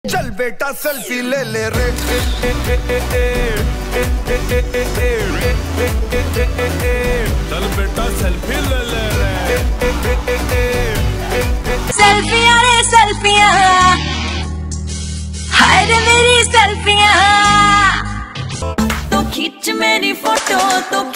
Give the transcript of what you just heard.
चल बेटा सेल्फी ले ले रे, चल बेटा सेल्फी ले ले रे, सेल्फियां रे सेल्फियां, हाय रे मेरी सेल्फियां, तो खींच मेरी फोटो तो